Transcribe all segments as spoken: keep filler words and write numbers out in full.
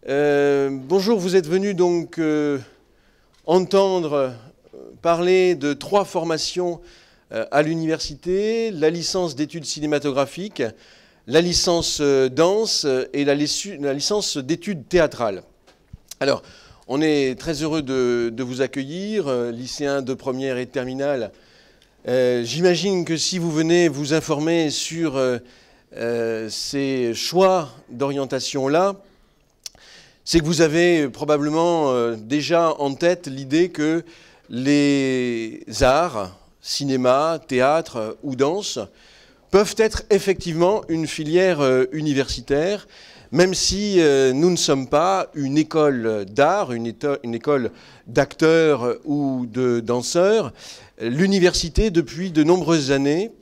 Euh, bonjour, vous êtes venus donc euh, entendre parler de trois formations euh, à l'université, la licence d'études cinématographiques, la licence euh, danse et la, la licence d'études théâtrales. Alors, on est très heureux de, de vous accueillir, euh, lycéens de première et de terminale. Euh, J'imagine que si vous venez vous informer sur euh, euh, ces choix d'orientation-là, c'est que vous avez probablement euh, déjà en tête l'idée que les arts, cinéma, théâtre euh, ou danse, peuvent être effectivement une filière euh, universitaire, même si euh, nous ne sommes pas une école d'art, une, une école d'acteurs ou de danseurs. L'université, depuis de nombreuses années,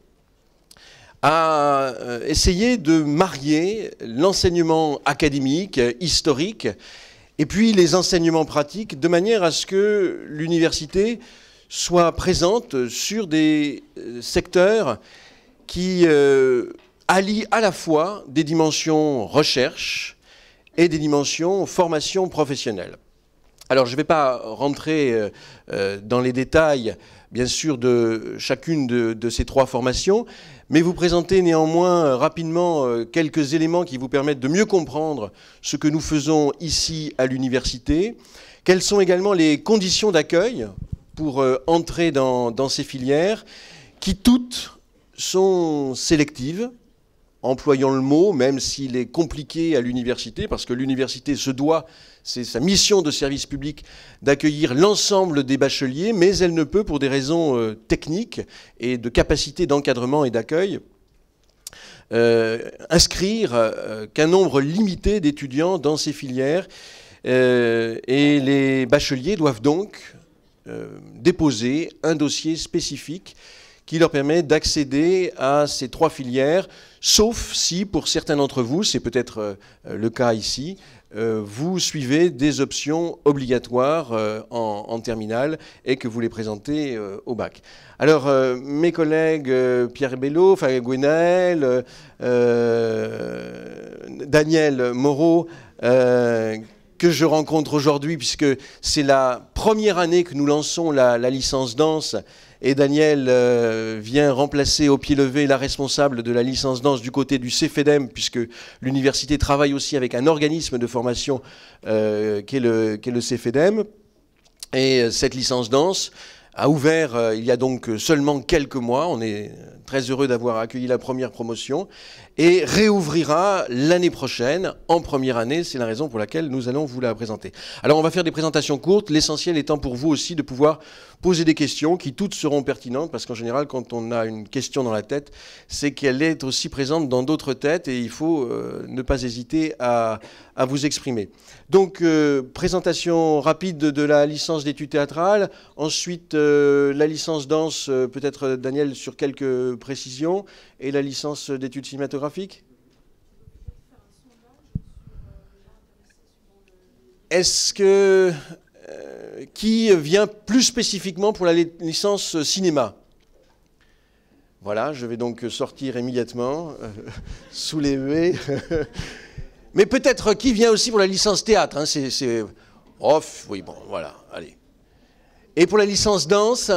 a essayé de marier l'enseignement académique, historique, et puis les enseignements pratiques, de manière à ce que l'université soit présente sur des secteurs qui euh, allient à la fois des dimensions recherche et des dimensions formation professionnelle. Alors, je ne vais pas rentrer euh, dans les détails, bien sûr, de chacune de, de ces trois formations, mais vous présenter néanmoins rapidement euh, quelques éléments qui vous permettent de mieux comprendre ce que nous faisons ici à l'université, quelles sont également les conditions d'accueil pour euh, entrer dans, dans ces filières, qui toutes sont sélectives, employons le mot, même s'il est compliqué à l'université, parce que l'université se doit, c'est sa mission de service public, d'accueillir l'ensemble des bacheliers, mais elle ne peut, pour des raisons euh, techniques et de capacité d'encadrement et d'accueil, euh, inscrire euh, qu'un nombre limité d'étudiants dans ces filières. Euh, et les bacheliers doivent donc euh, déposer un dossier spécifique qui leur permet d'accéder à ces trois filières, sauf si, pour certains d'entre vous, c'est peut-être euh, le cas ici, euh, vous suivez des options obligatoires euh, en, en terminale et que vous les présentez euh, au bac. Alors, euh, mes collègues euh, Pierre Bello, enfin Gwenaël, euh, Daniel Moreau, euh, que je rencontre aujourd'hui, puisque c'est la première année que nous lançons la, la licence danse, et Daniel euh, vient remplacer au pied levé la responsable de la licence danse du côté du C F E D E M, puisque l'université travaille aussi avec un organisme de formation euh, qui est le, qui est le C F E D E M. Et cette licence danse a ouvert euh, il y a donc seulement quelques mois. On est très heureux d'avoir accueilli la première promotion et réouvrira l'année prochaine en première année. C'est la raison pour laquelle nous allons vous la présenter. Alors on va faire des présentations courtes, l'essentiel étant pour vous aussi de pouvoir poser des questions qui toutes seront pertinentes, parce qu'en général quand on a une question dans la tête, c'est qu'elle est aussi présente dans d'autres têtes et il faut euh, ne pas hésiter à, à vous exprimer. Donc euh, présentation rapide de, de la licence d'études théâtrales, ensuite euh, la licence danse, euh, peut-être Daniel sur quelques précisions, et la licence d'études cinématographiques. Est-ce que... Euh, qui vient plus spécifiquement pour la licence cinéma? Voilà, je vais donc sortir immédiatement, euh, sous les huées. Mais peut-être qui vient aussi pour la licence théâtre, hein, c'est... Off, oui, bon, voilà, allez. Et pour la licence danse,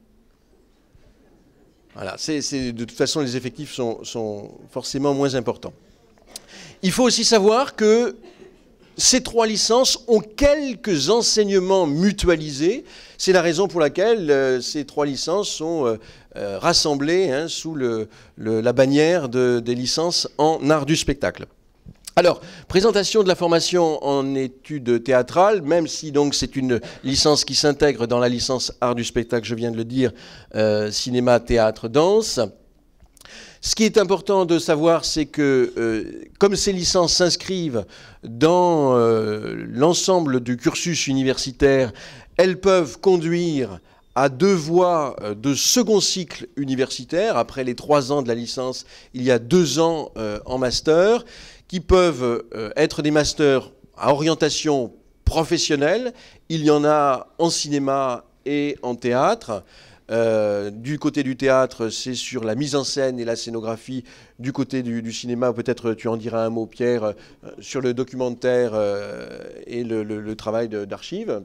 voilà, c'est, c'est, de toute façon, les effectifs sont, sont forcément moins importants. Il faut aussi savoir que ces trois licences ont quelques enseignements mutualisés. C'est la raison pour laquelle euh, ces trois licences sont euh, euh, rassemblées hein, sous le, le, la bannière de, des licences en art du spectacle. Alors, présentation de la formation en études théâtrales, même si donc c'est une licence qui s'intègre dans la licence art du spectacle, je viens de le dire, euh, cinéma, théâtre, danse. Ce qui est important de savoir, c'est que euh, comme ces licences s'inscrivent dans euh, l'ensemble du cursus universitaire, elles peuvent conduire à deux voies de second cycle universitaire. Après les trois ans de la licence, il y a deux ans euh, en master, qui peuvent euh, être des masters à orientation professionnelle. Il y en a en cinéma et en théâtre. Euh, du côté du théâtre, c'est sur la mise en scène et la scénographie. Du côté du, du cinéma, peut-être tu en diras un mot, Pierre, euh, sur le documentaire euh, et le, le, le travail d'archives.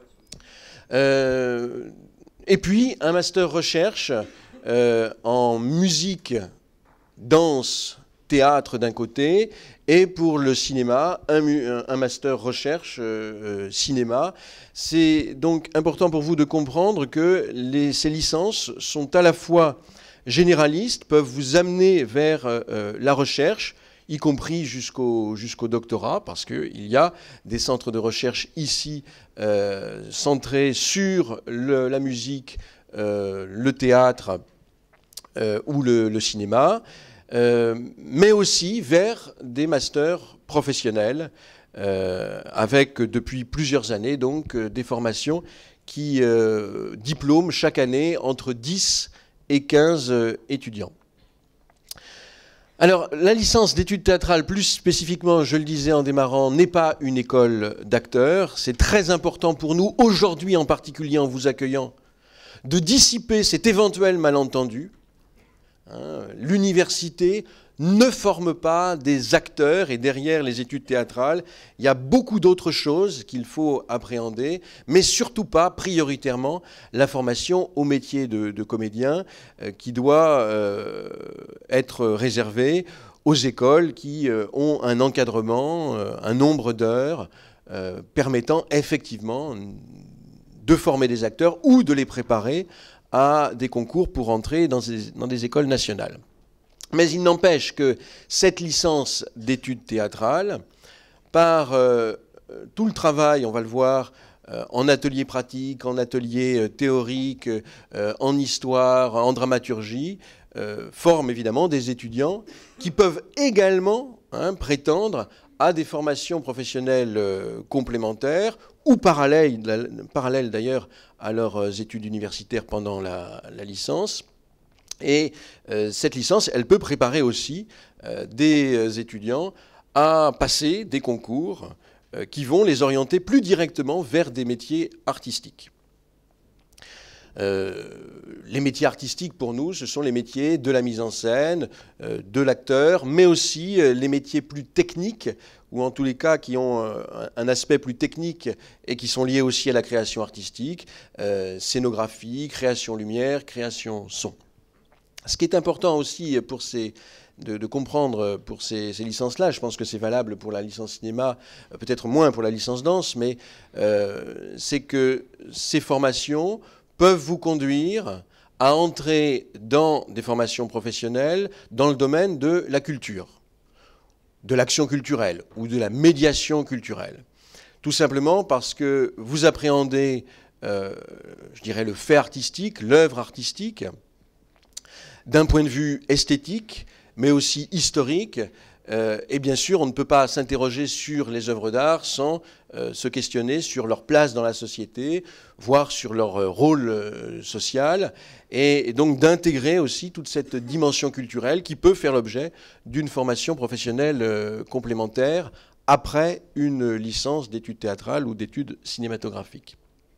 Euh, et puis, un master recherche euh, en musique, danse, théâtre d'un côté, et pour le cinéma, un, un master recherche euh, cinéma. C'est donc important pour vous de comprendre que les, ces licences sont à la fois généralistes, peuvent vous amener vers euh, la recherche, y compris jusqu'au jusqu'au doctorat, parce qu'il y a des centres de recherche ici euh, centrés sur le, la musique, euh, le théâtre euh, ou le, le cinéma. Euh, mais aussi vers des masters professionnels, euh, avec depuis plusieurs années donc euh, des formations qui euh, diplôment chaque année entre dix et quinze euh, étudiants. Alors, la licence d'études théâtrales, plus spécifiquement, je le disais en démarrant, n'est pas une école d'acteurs. C'est très important pour nous, aujourd'hui en particulier en vous accueillant, de dissiper cet éventuel malentendu. Hein, l'université ne forme pas des acteurs, et derrière les études théâtrales, il y a beaucoup d'autres choses qu'il faut appréhender, mais surtout pas prioritairement la formation au métier de, de comédien euh, qui doit euh, être réservée aux écoles qui euh, ont un encadrement, euh, un nombre d'heures euh, permettant effectivement de former des acteurs ou de les préparer à des concours pour entrer dans des, dans des écoles nationales. Mais il n'empêche que cette licence d'études théâtrales, par euh, tout le travail, on va le voir, euh, en atelier pratique, en atelier euh, théorique, euh, en histoire, en dramaturgie, euh, forme évidemment des étudiants qui peuvent également hein, prétendre à des formations professionnelles euh, complémentaires ou parallèles, parallèles d'ailleurs à leurs études universitaires pendant la, la licence. Et euh, cette licence, elle peut préparer aussi euh, des étudiants à passer des concours euh, qui vont les orienter plus directement vers des métiers artistiques. Euh, les métiers artistiques, pour nous, ce sont les métiers de la mise en scène, euh, de l'acteur, mais aussi euh, les métiers plus techniques, ou en tous les cas qui ont euh, un aspect plus technique et qui sont liés aussi à la création artistique, euh, scénographie, création lumière, création son. Ce qui est important aussi pour ces, de, de comprendre pour ces, ces licences-là, je pense que c'est valable pour la licence cinéma, peut-être moins pour la licence danse, mais euh, c'est que ces formations peuvent vous conduire à entrer dans des formations professionnelles dans le domaine de la culture, de l'action culturelle ou de la médiation culturelle. Tout simplement parce que vous appréhendez, euh, je dirais, le fait artistique, l'œuvre artistique, d'un point de vue esthétique, mais aussi historique. Euh, et bien sûr, on ne peut pas s'interroger sur les œuvres d'art sans euh, se questionner sur leur place dans la société, voire sur leur euh, rôle euh, social, et, et donc d'intégrer aussi toute cette dimension culturelle qui peut faire l'objet d'une formation professionnelle euh, complémentaire après une licence d'études théâtrales ou d'études cinématographiques.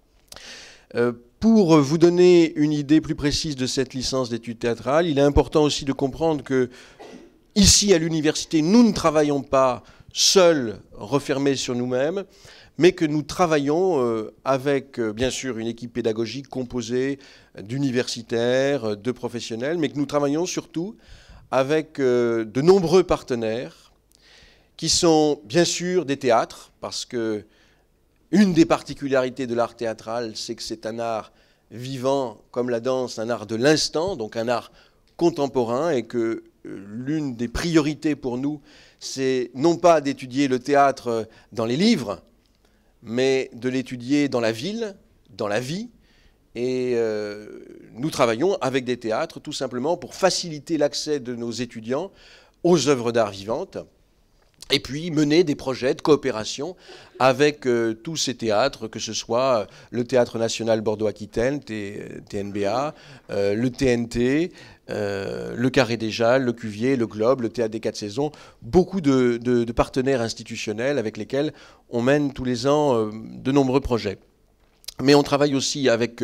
Euh, pour vous donner une idée plus précise de cette licence d'études théâtrales, il est important aussi de comprendre que ici, à l'université, nous ne travaillons pas seuls, refermés sur nous-mêmes, mais que nous travaillons euh, avec, euh, bien sûr, une équipe pédagogique composée d'universitaires, de professionnels, mais que nous travaillons surtout avec euh, de nombreux partenaires qui sont, bien sûr, des théâtres, parce que une des particularités de l'art théâtral, c'est que c'est un art vivant, comme la danse, un art de l'instant, donc un art contemporain, et que l'une des priorités pour nous, c'est non pas d'étudier le théâtre dans les livres, mais de l'étudier dans la ville, dans la vie. Et euh, nous travaillons avec des théâtres tout simplement pour faciliter l'accès de nos étudiants aux œuvres d'art vivantes, et puis mener des projets de coopération avec euh, tous ces théâtres, que ce soit le Théâtre National Bordeaux-Aquitaine, T N B A, euh, le T N T, euh, le Carré des Jalles, le Cuvier, le Globe, le Théâtre des Quatre Saisons, beaucoup de, de, de partenaires institutionnels avec lesquels on mène tous les ans euh, de nombreux projets. Mais on travaille aussi avec euh,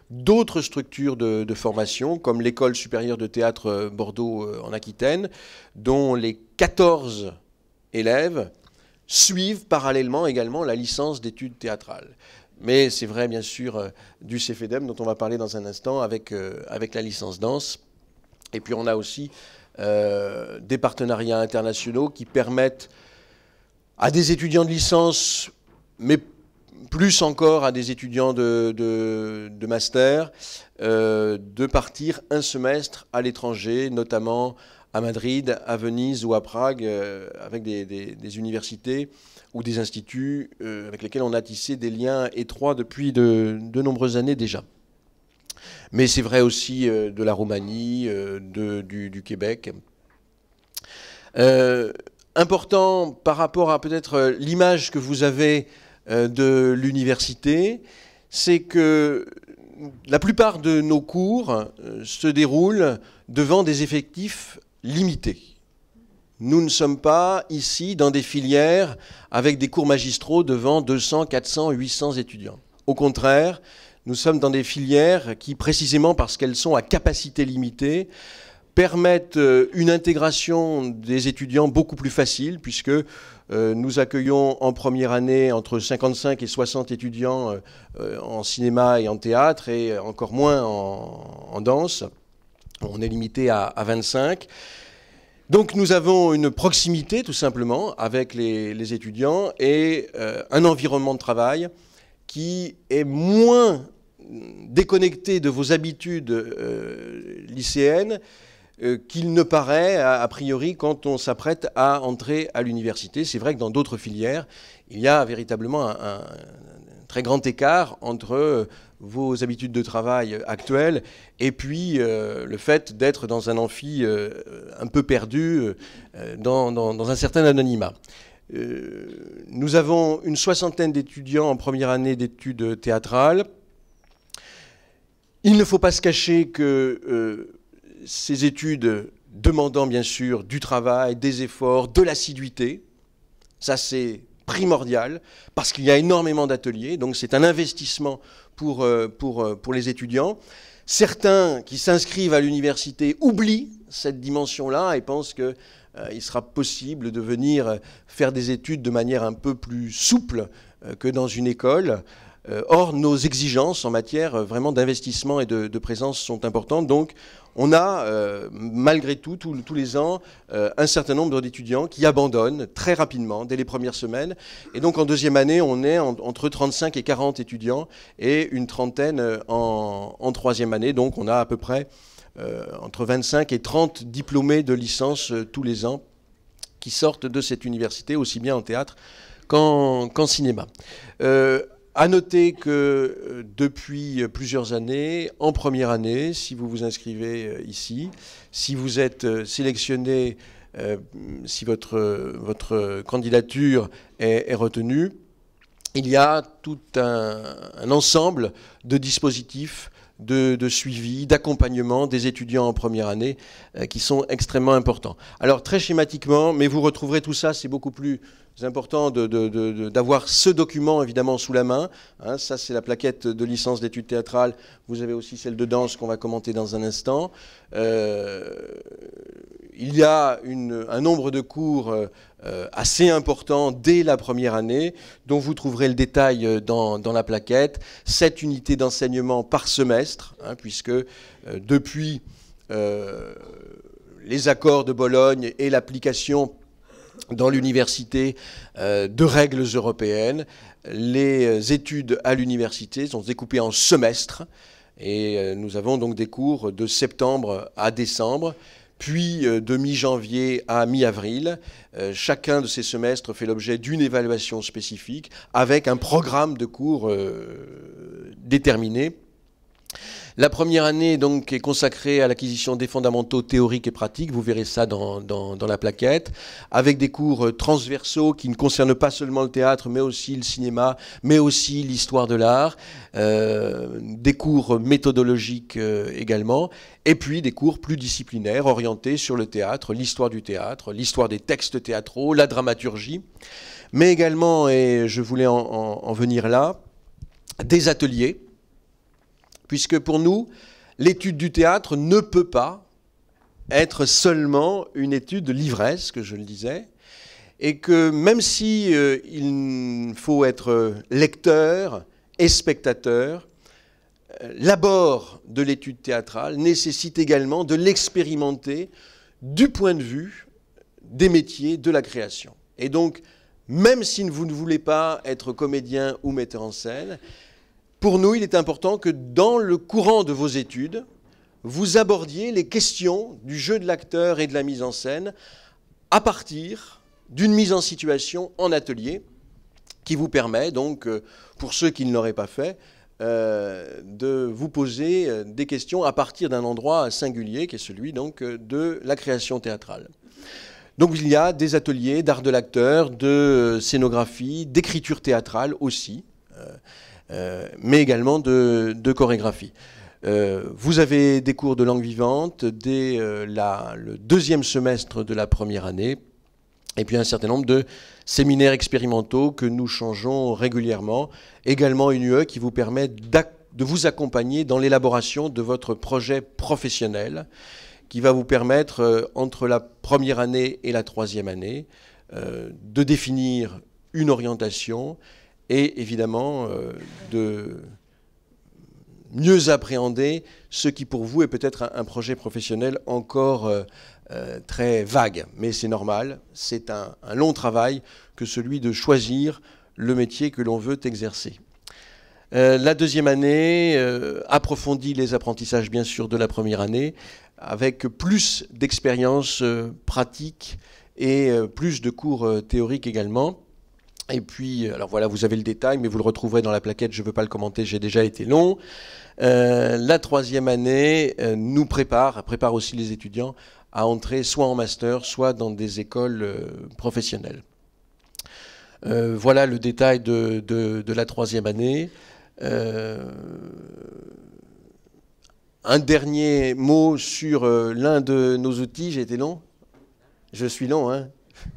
d'autres structures de, de formation, comme l'École supérieure de théâtre Bordeaux en Aquitaine, dont les quatorze élèves suivent parallèlement également la licence d'études théâtrales. Mais c'est vrai, bien sûr, du CEFEDEM, dont on va parler dans un instant, avec, euh, avec la licence danse. Et puis on a aussi euh, des partenariats internationaux qui permettent à des étudiants de licence, mais plus encore à des étudiants de, de, de master, euh, de partir un semestre à l'étranger, notamment à Madrid, à Venise ou à Prague, euh, avec des, des, des universités ou des instituts euh, avec lesquels on a tissé des liens étroits depuis de, de nombreuses années déjà. Mais c'est vrai aussi euh, de la Roumanie, euh, de, du, du Québec. Euh, important par rapport à peut-être l'image que vous avez euh, de l'université, c'est que la plupart de nos cours euh, se déroulent devant des effectifs limités. Nous ne sommes pas ici dans des filières avec des cours magistraux devant deux cents, quatre cents, huit cents étudiants. Au contraire, nous sommes dans des filières qui, précisément parce qu'elles sont à capacité limitée, permettent une intégration des étudiants beaucoup plus facile, puisque euh, nous accueillons en première année entre cinquante-cinq et soixante étudiants euh, en cinéma et en théâtre, et encore moins en, en danse. On est limité à, à vingt-cinq. Donc nous avons une proximité, tout simplement, avec les, les étudiants, et euh, un environnement de travail qui est moins déconnecté de vos habitudes euh, lycéennes euh, qu'il ne paraît a, a priori quand on s'apprête à entrer à l'université. C'est vrai que dans d'autres filières, il y a véritablement un, un, un très grand écart entre euh, vos habitudes de travail actuelles et puis euh, le fait d'être dans un amphi euh, un peu perdu euh, dans, dans, dans un certain anonymat. Euh, nous avons une soixantaine d'étudiants en première année d'études théâtrales. Il ne faut pas se cacher que euh, ces études demandant bien sûr du travail, des efforts, de l'assiduité, ça c'est primordial parce qu'il y a énormément d'ateliers, donc c'est un investissement pour, euh, pour, euh, pour les étudiants. Certains qui s'inscrivent à l'université oublient cette dimension-là et pensent que Euh, il sera possible de venir faire des études de manière un peu plus souple euh, que dans une école. Euh, or, nos exigences en matière euh, vraiment d'investissement et de, de présence sont importantes. Donc, on a, euh, malgré tout, tout, tous les ans, euh, un certain nombre d'étudiants qui abandonnent très rapidement, dès les premières semaines. Et donc, en deuxième année, on est en, entre trente-cinq et quarante étudiants et une trentaine en, en troisième année. Donc, on a à peu près Euh, entre vingt-cinq et trente diplômés de licence euh, tous les ans qui sortent de cette université, aussi bien en théâtre qu'en qu'en cinéma. Euh, à noter que euh, depuis plusieurs années, en première année, si vous vous inscrivez euh, ici, si vous êtes euh, sélectionné, euh, si votre, euh, votre candidature est, est retenue, il y a tout un, un ensemble de dispositifs De, de suivi, d'accompagnement des étudiants en première année euh, qui sont extrêmement importants. Alors très schématiquement, mais vous retrouverez tout ça, c'est beaucoup plus important de, de, de, d'avoir ce document évidemment sous la main. Hein, ça c'est la plaquette de licence d'études théâtrales. Vous avez aussi celle de danse qu'on va commenter dans un instant. Euh, il y a une, un nombre de cours euh, assez important dès la première année, dont vous trouverez le détail dans, dans la plaquette. Sept unités d'enseignement par semestre, hein, puisque euh, depuis euh, les accords de Bologne et l'application dans l'université euh, de règles européennes, les études à l'université sont découpées en semestres, et euh, nous avons donc des cours de septembre à décembre, puis de mi-janvier à mi-avril. Euh, chacun de ces semestres fait l'objet d'une évaluation spécifique avec un programme de cours euh, déterminé. La première année donc, est consacrée à l'acquisition des fondamentaux théoriques et pratiques, vous verrez ça dans, dans, dans la plaquette, avec des cours transversaux qui ne concernent pas seulement le théâtre, mais aussi le cinéma, mais aussi l'histoire de l'art, euh, des cours méthodologiques euh, également, et puis des cours plus disciplinaires orientés sur le théâtre, l'histoire du théâtre, l'histoire des textes théâtraux, la dramaturgie, mais également, et je voulais en, en, en venir là, des ateliers, puisque pour nous, l'étude du théâtre ne peut pas être seulement une étude livresque, je le disais, et que même si euh, il faut être lecteur et spectateur, euh, l'abord de l'étude théâtrale nécessite également de l'expérimenter du point de vue des métiers de la création. Et donc, même si vous ne voulez pas être comédien ou metteur en scène, pour nous, il est important que dans le courant de vos études, vous abordiez les questions du jeu de l'acteur et de la mise en scène à partir d'une mise en situation en atelier qui vous permet donc, pour ceux qui ne l'auraient pas fait, euh, de vous poser des questions à partir d'un endroit singulier qui est celui donc de la création théâtrale. Donc il y a des ateliers d'art de l'acteur, de scénographie, d'écriture théâtrale aussi, euh, euh, mais également de, de chorégraphie. Euh, vous avez des cours de langue vivante dès euh, la, le deuxième semestre de la première année, et puis un certain nombre de séminaires expérimentaux que nous changeons régulièrement. Également une U E qui vous permet de vous accompagner dans l'élaboration de votre projet professionnel, qui va vous permettre, euh, entre la première année et la troisième année, euh, de définir une orientation et évidemment euh, de mieux appréhender ce qui pour vous est peut-être un, un projet professionnel encore euh, euh, très vague. Mais c'est normal, c'est un, un long travail que celui de choisir le métier que l'on veut exercer. Euh, la deuxième année euh, approfondit les apprentissages bien sûr de la première année avec plus d'expériences euh, pratiques et euh, plus de cours euh, théoriques également. Et puis, alors voilà, vous avez le détail, mais vous le retrouverez dans la plaquette, je ne veux pas le commenter, j'ai déjà été long. Euh, la troisième année euh, nous prépare, prépare aussi les étudiants à entrer soit en master, soit dans des écoles euh, professionnelles. Euh, voilà le détail de, de, de la troisième année. Euh, un dernier mot sur euh, l'un de nos outils. J'ai été long? Je suis long, hein?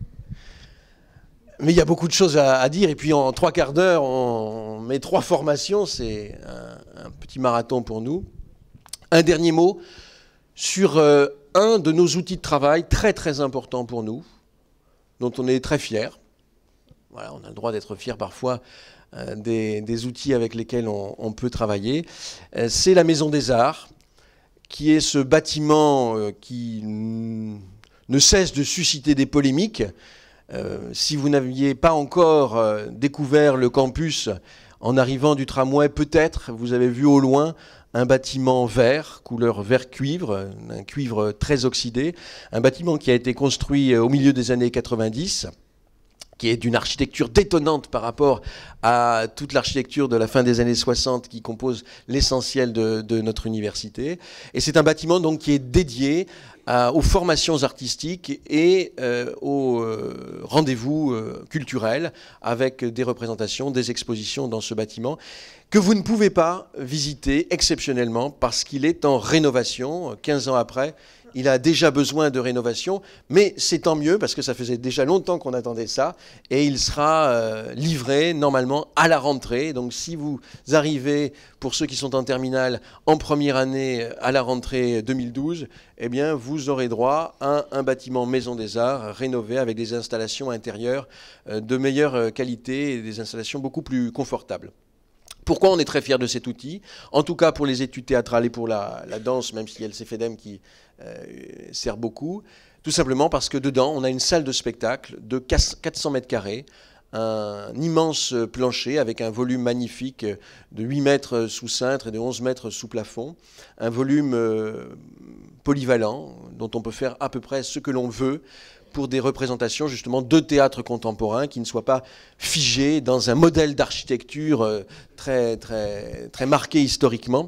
Mais il y a beaucoup de choses à, à dire. Et puis en trois quarts d'heure, on met trois formations. C'est un, un petit marathon pour nous. Un dernier mot sur euh, un de nos outils de travail très très important pour nous, dont on est très fiers. Voilà, on a le droit d'être fiers parfois euh, des, des outils avec lesquels on, on peut travailler. Euh, c'est la Maison des Arts, qui est ce bâtiment euh, qui ne cesse de susciter des polémiques. Euh, si vous n'aviez pas encore euh, découvert le campus en arrivant du tramway, peut-être vous avez vu au loin un bâtiment vert, couleur vert cuivre, un cuivre très oxydé, un bâtiment qui a été construit au milieu des années quatre-vingt-dix, qui est d'une architecture détonnante par rapport à toute l'architecture de la fin des années soixante qui compose l'essentiel de, de notre université. Et c'est un bâtiment donc qui est dédié à, aux formations artistiques et euh, aux euh, rendez-vous euh, culturels avec des représentations, des expositions dans ce bâtiment que vous ne pouvez pas visiter exceptionnellement parce qu'il est en rénovation. quinze ans après, il a déjà besoin de rénovation, mais c'est tant mieux parce que ça faisait déjà longtemps qu'on attendait ça et il sera euh, livré normalement à la rentrée. Donc si vous arrivez, pour ceux qui sont en terminale, en première année à la rentrée deux mille douze, eh bien vous aurez droit à un bâtiment Maison des Arts rénové avec des installations intérieures euh, de meilleure qualité et des installations beaucoup plus confortables. Pourquoi on est très fiers de cet outil? En tout cas pour les études théâtrales et pour la, la danse, même s'il y a le C F E D E M qui euh, sert beaucoup. Tout simplement parce que dedans, on a une salle de spectacle de quatre cents mètres carrés, un immense plancher avec un volume magnifique de huit mètres sous cintre et de onze mètres sous plafond. Un volume euh, polyvalent dont on peut faire à peu près ce que l'on veut pour des représentations justement de théâtre contemporain qui ne soient pas figées dans un modèle d'architecture très, très, très marqué historiquement.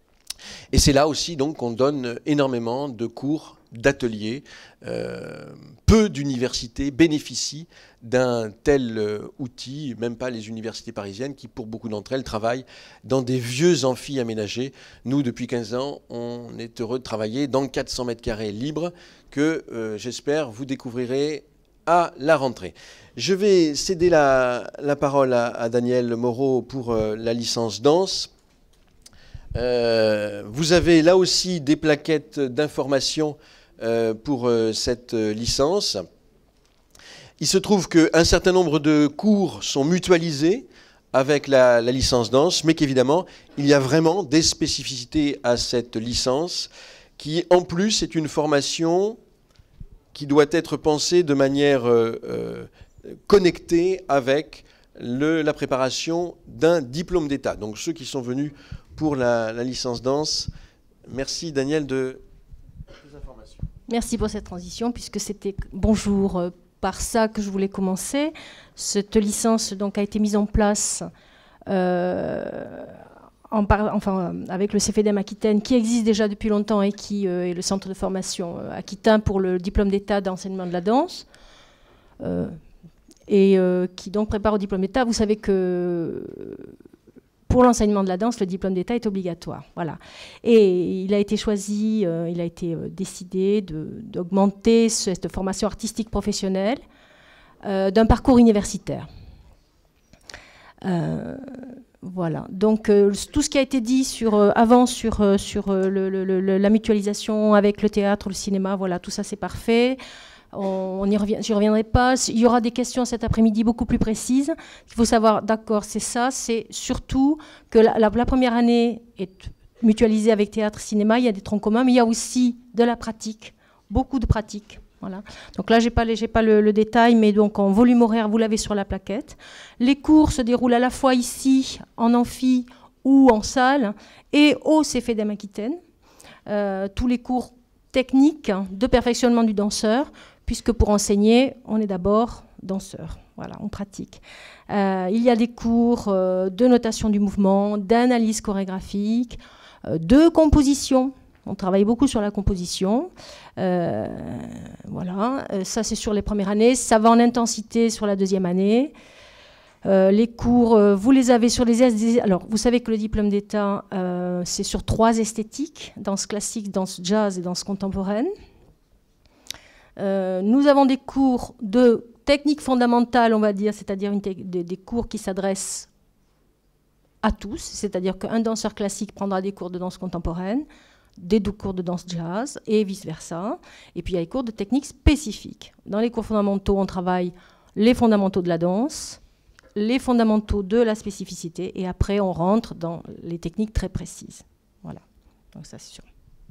Et c'est là aussi donc qu'on donne énormément de cours, d'ateliers. Euh, peu d'universités bénéficient d'un tel euh, outil, même pas les universités parisiennes qui, pour beaucoup d'entre elles, travaillent dans des vieux amphis aménagés. Nous, depuis quinze ans, on est heureux de travailler dans quatre cents mètres carrés libres que, euh, j'espère, vous découvrirez à la rentrée. Je vais céder la, la parole à, à Daniel Moreau pour euh, la licence danse. Euh, vous avez là aussi des plaquettes d'information euh, pour euh, cette euh, licence. Il se trouve qu'un certain nombre de cours sont mutualisés avec la, la licence danse, mais qu'évidemment, il y a vraiment des spécificités à cette licence qui, en plus, est une formation qui doit être pensée de manière euh, euh, connectée avec le, la préparation d'un diplôme d'État. Donc ceux qui sont venus pour la, la licence danse, merci Daniel de ces informations. Merci pour cette transition, puisque c'était bonjour euh, par ça que je voulais commencer. Cette licence donc, a été mise en place euh, en par, enfin, avec le C F E D E M Aquitaine, qui existe déjà depuis longtemps et qui euh, est le centre de formation euh, aquitain pour le diplôme d'État d'enseignement de la danse, euh, et euh, qui donc prépare au diplôme d'État. Vous savez que pour l'enseignement de la danse, le diplôme d'État est obligatoire. Voilà. Et il a été choisi, euh, il a été euh, décidé d'augmenter cette formation artistique professionnelle euh, d'un parcours universitaire. Euh, voilà. Donc, euh, tout ce qui a été dit sur, euh, avant sur, euh, sur euh, le, le, le, la mutualisation avec le théâtre, le cinéma, voilà, tout ça c'est parfait. On n'y revient, j'y reviendrai pas. Il y aura des questions cet après-midi beaucoup plus précises. Il faut savoir, d'accord, c'est ça, c'est surtout que la, la, la première année est mutualisée avec théâtre, cinéma, il y a des troncs communs, mais il y a aussi de la pratique, beaucoup de pratique. Voilà. Donc là, je n'ai pas, j'ai pas le, le détail, mais donc en volume horaire, vous l'avez sur la plaquette. Les cours se déroulent à la fois ici, en amphi ou en salle, et au C F E D E M Aquitaine. Euh, tous les cours techniques de perfectionnement du danseur, puisque pour enseigner, on est d'abord danseur. Voilà, on pratique. Euh, il y a des cours euh, de notation du mouvement, d'analyse chorégraphique, euh, de composition. On travaille beaucoup sur la composition. Euh, voilà, euh, ça c'est sur les premières années. Ça va en intensité sur la deuxième année. Euh, les cours, euh, vous les avez sur les S D. Alors, vous savez que le diplôme d'État, euh, c'est sur trois esthétiques, danse classique, danse jazz et danse contemporaine. Euh, nous avons des cours de technique fondamentale, on va dire, c'est-à-dire des, des cours qui s'adressent à tous, c'est-à-dire qu'un danseur classique prendra des cours de danse contemporaine, des deux cours de danse jazz et vice-versa. Et puis il y a les cours de technique spécifiques. Dans les cours fondamentaux, on travaille les fondamentaux de la danse, les fondamentaux de la spécificité, et après on rentre dans les techniques très précises. Voilà, donc ça c'est sûr.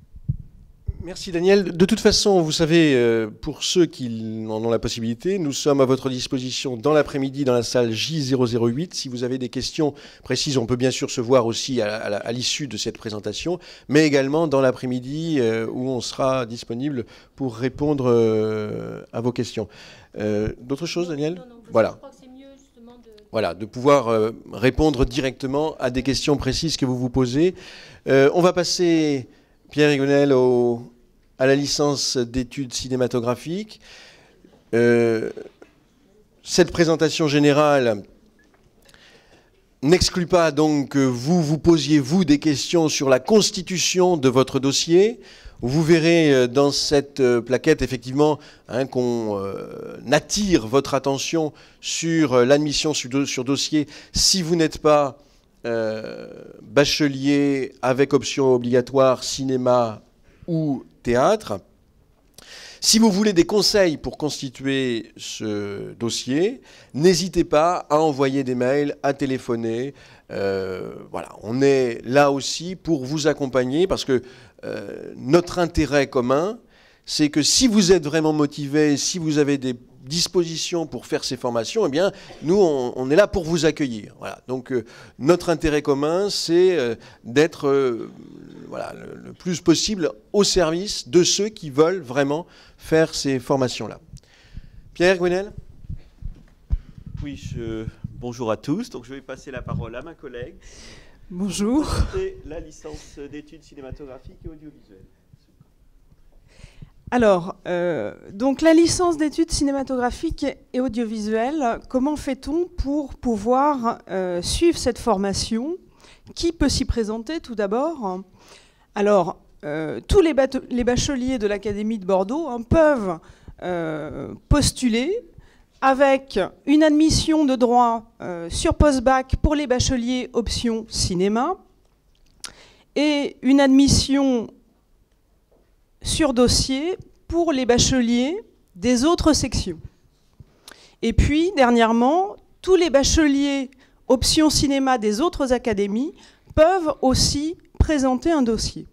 Merci Daniel. De toute façon, vous savez, euh, pour ceux qui en ont la possibilité, nous sommes à votre disposition dans l'après-midi dans la salle J zéro zéro huit. Si vous avez des questions précises, on peut bien sûr se voir aussi à, à, à l'issue de cette présentation, mais également dans l'après-midi euh, où on sera disponible pour répondre euh, à vos questions. Euh, D'autres choses, Daniel? Non, non, voilà. Je crois que c'est mieux justement de... Voilà, de pouvoir euh, répondre directement à des questions précises que vous vous posez. Euh, on va passer... Pierre Rigonel au, à la licence d'études cinématographiques. Euh, cette présentation générale n'exclut pas donc que vous vous posiez, vous, des questions sur la constitution de votre dossier. Vous verrez dans cette plaquette, effectivement, hein, qu'on euh, attire votre attention sur l'admission sur, sur dossier si vous n'êtes pas Euh, bachelier avec option obligatoire cinéma ou théâtre. Si vous voulez des conseils pour constituer ce dossier, n'hésitez pas à envoyer des mails, à téléphoner. Euh, voilà, on est là aussi pour vous accompagner parce que euh, notre intérêt commun, c'est que si vous êtes vraiment motivé, si vous avez des dispositions pour faire ces formations, eh bien, nous, on, on est là pour vous accueillir. Voilà. Donc, euh, notre intérêt commun, c'est euh, d'être euh, voilà, le, le plus possible au service de ceux qui veulent vraiment faire ces formations-là. Pierre Gwenel ? Oui, je... bonjour à tous. Donc, je vais passer la parole à ma collègue. Bonjour. C'est la licence d'études cinématographiques et audiovisuelles. Alors, euh, donc la licence d'études cinématographiques et audiovisuelles, comment fait-on pour pouvoir euh, suivre cette formation? Qui peut s'y présenter tout d'abord? Alors, euh, tous les, les bacheliers de l'Académie de Bordeaux hein, peuvent euh, postuler avec une admission de droit euh, sur post-bac pour les bacheliers option cinéma et une admission sur dossier pour les bacheliers des autres sections. Et puis, dernièrement, tous les bacheliers option cinéma des autres académies peuvent aussi présenter un dossier.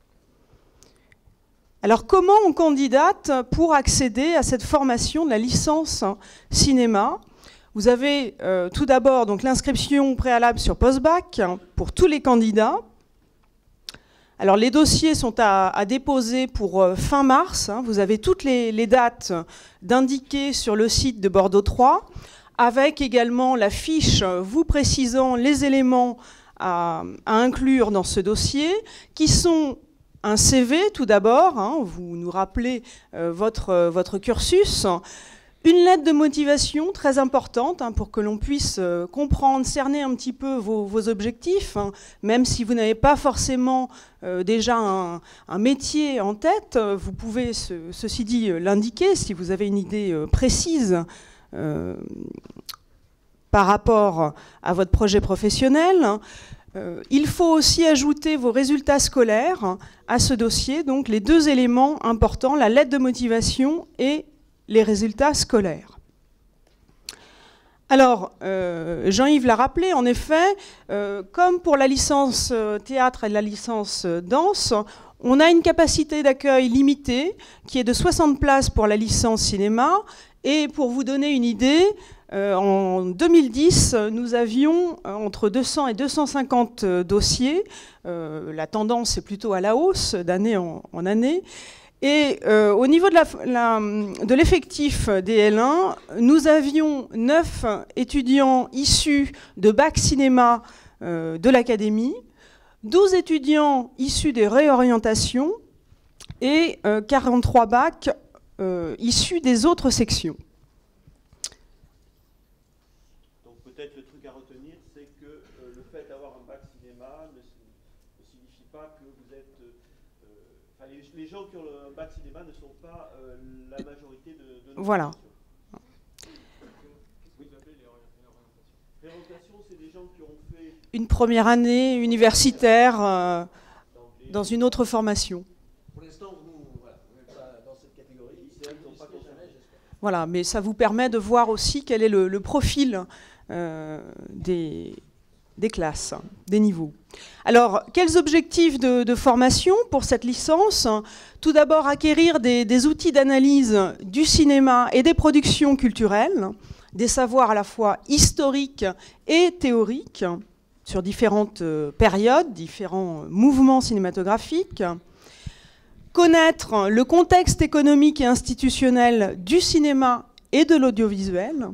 Alors, comment on candidate pour accéder à cette formation de la licence cinéma? Vous avez euh, tout d'abord donc l'inscription préalable sur Postbac pour tous les candidats. Alors, les dossiers sont à, à déposer pour euh, fin mars. Hein. Vous avez toutes les, les dates d'indiquer sur le site de Bordeaux trois, avec également la fiche vous précisant les éléments à, à inclure dans ce dossier, qui sont un C V tout d'abord, hein, vous nous rappelez euh, votre, euh, votre cursus, une lettre de motivation très importante hein, pour que l'on puisse euh, comprendre, cerner un petit peu vos, vos objectifs, hein, même si vous n'avez pas forcément euh, déjà un, un métier en tête, vous pouvez, ce, ceci dit, l'indiquer si vous avez une idée euh, précise euh, par rapport à votre projet professionnel. Euh, il faut aussi ajouter vos résultats scolaires à ce dossier, donc les deux éléments importants, la lettre de motivation et les résultats scolaires. Alors, euh, Jean-Yves l'a rappelé, en effet, euh, comme pour la licence théâtre et la licence danse, on a une capacité d'accueil limitée qui est de soixante places pour la licence cinéma. Et pour vous donner une idée, euh, en deux mille dix, nous avions entre deux cents et deux cent cinquante dossiers. Euh, la tendance est plutôt à la hausse d'année en, en année. Et euh, au niveau de l'effectif des L un, nous avions neuf étudiants issus de bac cinéma euh, de l'académie, douze étudiants issus des réorientations et euh, quarante-trois bacs Euh, issus des autres sections. Donc peut-être le truc à retenir, c'est que euh, le fait d'avoir un bac cinéma ne, ne signifie pas que vous êtes... Euh, enfin, les, les gens qui ont un bac cinéma ne sont pas euh, la majorité de, de nos Voilà. sections. Qu'est-ce que vous appelez les réorientations? Réorientation, c'est des gens qui ont fait... Une première année universitaire euh, dans une autre formation. Voilà, mais ça vous permet de voir aussi quel est le, le profil euh, des, des classes, des niveaux. Alors, quels objectifs de, de formation pour cette licence? Tout d'abord, acquérir des, des outils d'analyse du cinéma et des productions culturelles, des savoirs à la fois historiques et théoriques sur différentes périodes, différents mouvements cinématographiques. Connaître le contexte économique et institutionnel du cinéma et de l'audiovisuel.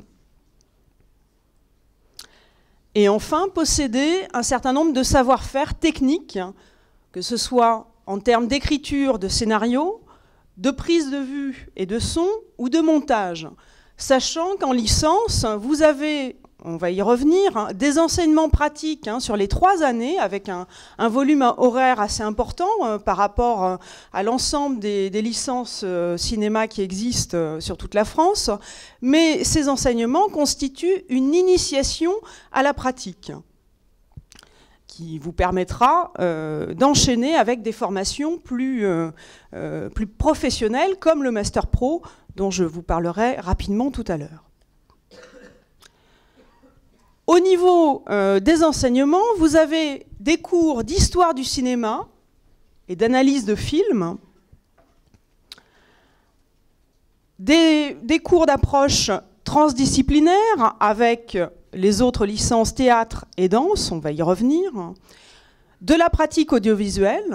Et enfin, posséder un certain nombre de savoir-faire techniques, que ce soit en termes d'écriture de scénario, de prise de vue et de son, ou de montage. Sachant qu'en licence, vous avez, on va y revenir, hein, des enseignements pratiques hein, sur les trois années, avec un, un volume horaire assez important euh, par rapport euh, à l'ensemble des, des licences euh, cinéma qui existent euh, sur toute la France. Mais ces enseignements constituent une initiation à la pratique, qui vous permettra euh, d'enchaîner avec des formations plus, euh, euh, plus professionnelles, comme le Master Pro, dont je vous parlerai rapidement tout à l'heure. Au niveau euh, des enseignements, vous avez des cours d'histoire du cinéma et d'analyse de films, des, des cours d'approche transdisciplinaire avec les autres licences théâtre et danse, on va y revenir, de la pratique audiovisuelle,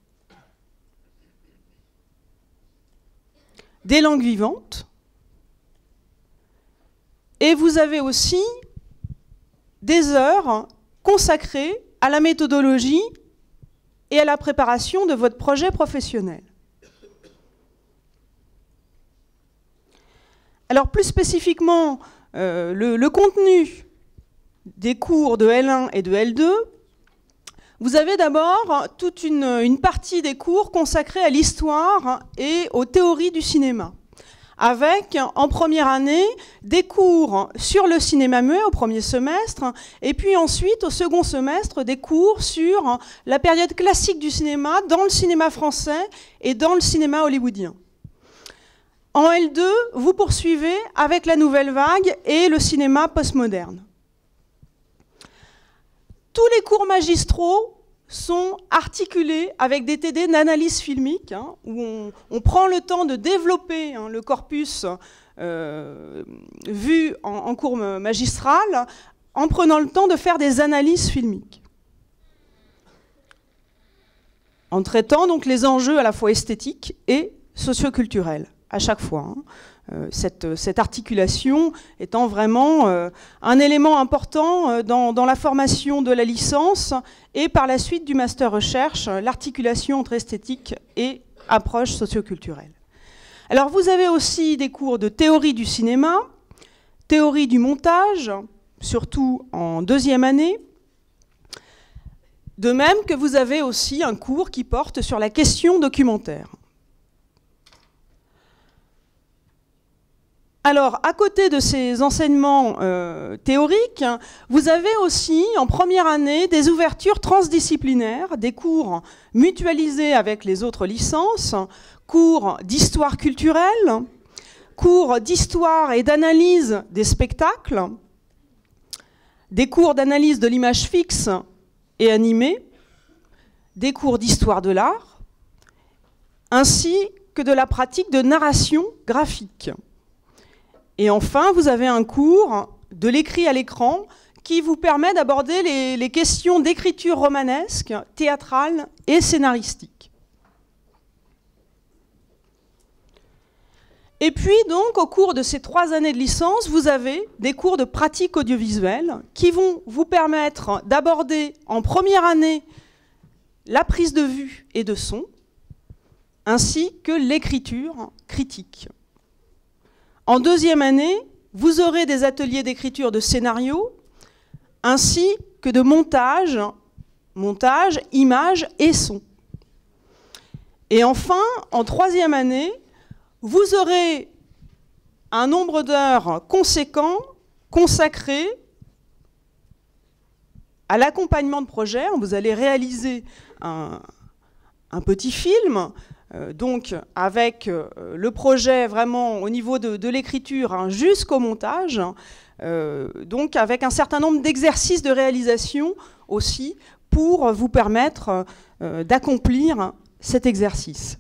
des langues vivantes, et vous avez aussi des heures consacrées à la méthodologie et à la préparation de votre projet professionnel. Alors plus spécifiquement, euh, le, le contenu des cours de L un et de L deux, vous avez d'abord toute une, une partie des cours consacrés à l'histoire et aux théories du cinéma, avec, en première année, des cours sur le cinéma muet au premier semestre, et puis ensuite, au second semestre, des cours sur la période classique du cinéma dans le cinéma français et dans le cinéma hollywoodien. En L deux, vous poursuivez avec la nouvelle vague et le cinéma postmoderne. Tous les cours magistraux sont articulés avec des T D d'analyse filmique, hein, où on, on prend le temps de développer hein, le corpus euh, vu en, en cours magistral, en prenant le temps de faire des analyses filmiques. En traitant donc les enjeux à la fois esthétiques et socioculturels, à chaque fois. Hein. Euh, cette, cette articulation étant vraiment euh, un élément important euh, dans, dans la formation de la licence et par la suite du master recherche, l'articulation entre esthétique et approche socioculturelle. Alors vous avez aussi des cours de théorie du cinéma, théorie du montage, surtout en deuxième année, de même que vous avez aussi un cours qui porte sur la question documentaire. Alors, à côté de ces enseignements euh, théoriques, vous avez aussi, en première année, des ouvertures transdisciplinaires, des cours mutualisés avec les autres licences, cours d'histoire culturelle, cours d'histoire et d'analyse des spectacles, des cours d'analyse de l'image fixe et animée, des cours d'histoire de l'art, ainsi que de la pratique de narration graphique. Et enfin, vous avez un cours de l'écrit à l'écran qui vous permet d'aborder les, les questions d'écriture romanesque, théâtrale et scénaristique. Et puis, donc, au cours de ces trois années de licence, vous avez des cours de pratique audiovisuelle qui vont vous permettre d'aborder en première année la prise de vue et de son, ainsi que l'écriture critique. En deuxième année, vous aurez des ateliers d'écriture de scénario, ainsi que de montage, montage, images et son. Et enfin, en troisième année, vous aurez un nombre d'heures conséquent consacré à l'accompagnement de projet. Vous allez réaliser un, un petit film, Euh, donc avec euh, le projet vraiment au niveau de, de l'écriture hein, jusqu'au montage, euh, donc avec un certain nombre d'exercices de réalisation aussi pour vous permettre euh, d'accomplir cet exercice.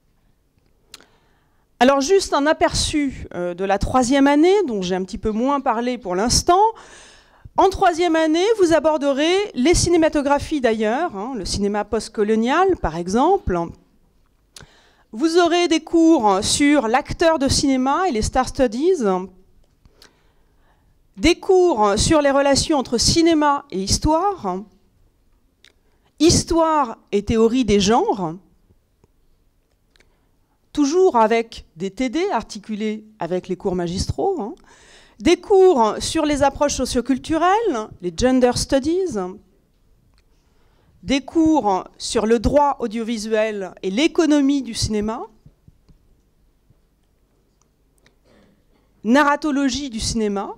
Alors juste un aperçu euh, de la troisième année, dont j'ai un petit peu moins parlé pour l'instant. En troisième année, vous aborderez les cinématographies d'ailleurs, hein, le cinéma postcolonial par exemple. Vous aurez des cours sur l'acteur de cinéma et les star studies, des cours sur les relations entre cinéma et histoire, histoire et théorie des genres, toujours avec des T D articulés avec les cours magistraux, hein, des cours sur les approches socioculturelles, les gender studies, des cours sur le droit audiovisuel et l'économie du cinéma, narratologie du cinéma,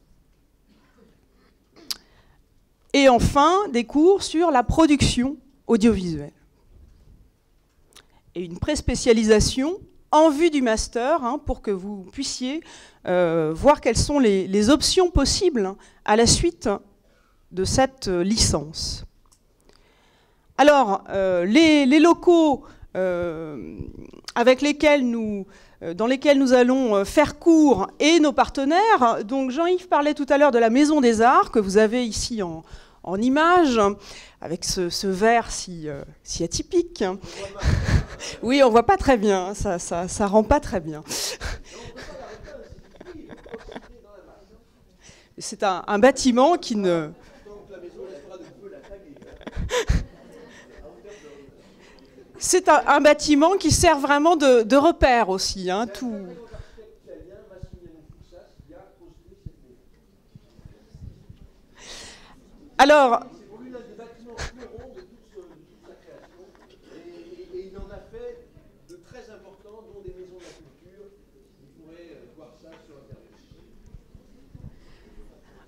et enfin des cours sur la production audiovisuelle. Et une pré-spécialisation en vue du master hein, pour que vous puissiez euh, voir quelles sont les, les options possibles à la suite de cette licence. Alors, euh, les, les locaux euh, avec lesquels nous, euh, dans lesquels nous allons euh, faire cours et nos partenaires, donc Jean-Yves parlait tout à l'heure de la Maison des Arts, que vous avez ici en, en image, avec ce, ce verre si, euh, si atypique. Oui, on ne voit pas très bien, ça ça, ça rend pas très bien. C'est un, un bâtiment qui ne... C'est un, un bâtiment qui sert vraiment de, de repère aussi. Hein, tout. Alors, et il en a fait de très importants, dont des maisons de la culture. Il pourrait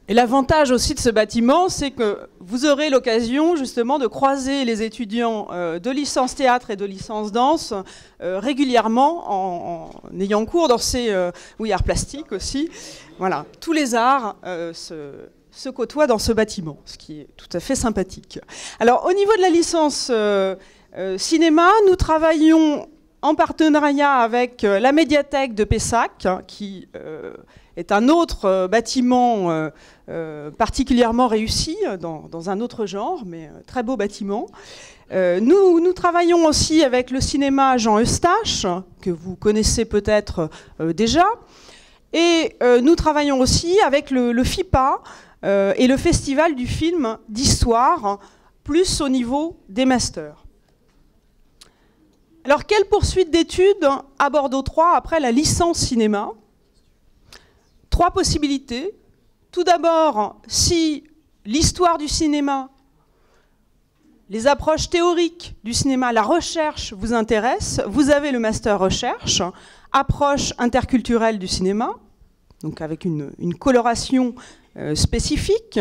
Et l'avantage aussi de ce bâtiment, c'est que vous aurez l'occasion justement de croiser les étudiants euh, de licence théâtre et de licence danse euh, régulièrement en, en ayant cours dans ces... Euh, oui, arts plastiques aussi. Voilà, tous les arts euh, se, se côtoient dans ce bâtiment, ce qui est tout à fait sympathique. Alors, au niveau de la licence euh, euh, cinéma, nous travaillons en partenariat avec euh, la médiathèque de Pessac, hein, qui... Euh, est un autre euh, bâtiment euh, euh, particulièrement réussi dans, dans un autre genre, mais euh, très beau bâtiment. Euh, nous, nous travaillons aussi avec le cinéma Jean Eustache, que vous connaissez peut-être euh, déjà, et euh, nous travaillons aussi avec le, le FIPA euh, et le Festival du film d'histoire, plus au niveau des masters. Alors, quelle poursuite d'études à Bordeaux trois après la licence cinéma ? Trois possibilités. Tout d'abord, si l'histoire du cinéma, les approches théoriques du cinéma, la recherche vous intéresse, vous avez le master recherche, approche interculturelle du cinéma, donc avec une, une coloration euh, spécifique.